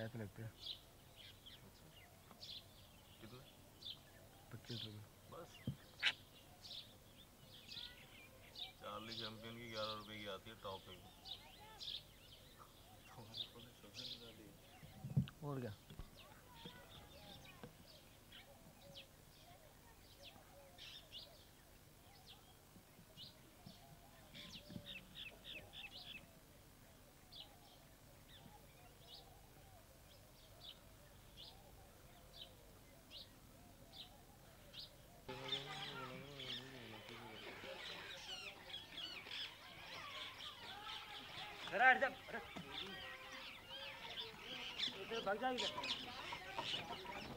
पे लगते हैं। कितने? 25 रुपये बस। चार्ली चैंपियन की 11 रुपए की आती है टॉप एक। और क्या। भाग जाएगी।